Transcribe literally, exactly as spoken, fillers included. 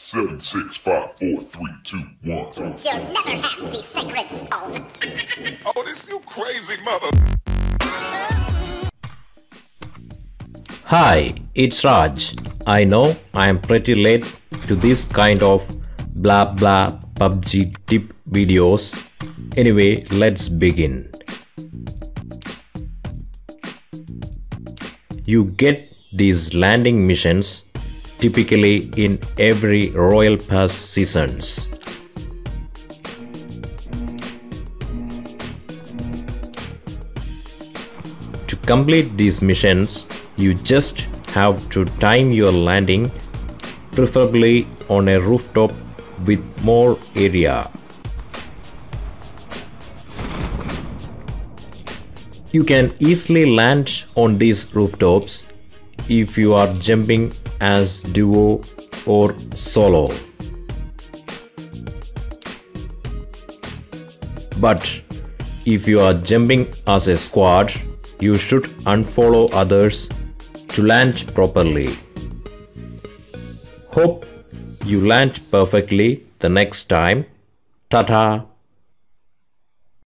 Seven, six, five, four, three, two, one. You'll never have the sacred stone. Oh, this you crazy mother. Hi, it's Raj. I know I am pretty late to this kind of blah blah P U B G tip videos. Anyway, let's begin. You get these landing missions typically in every Royal Pass seasons. To complete these missions, you just have to time your landing, preferably on a rooftop with more area. You can easily land on these rooftops if you are jumping as duo or solo. But if you are jumping as a squad, you should unfollow others to land properly. Hope you land perfectly the next time. Tata.